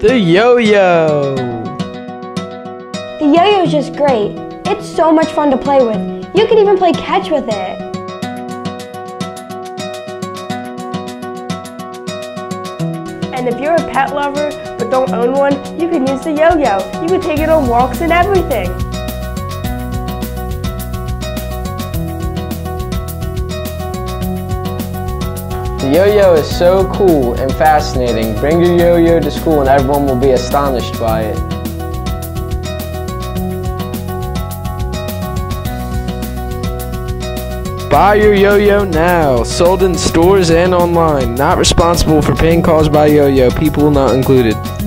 The yo-yo. The yo-yo is just great. It's so much fun to play with. You can even play catch with it. And if you're a pet lover but don't own one, you can use the yo-yo. You can take it on walks and everything. The yo-yo is so cool and fascinating. Bring your yo-yo to school and everyone will be astonished by it. Buy your yo-yo now. Sold in stores and online. Not responsible for pain caused by yo-yo. People not included.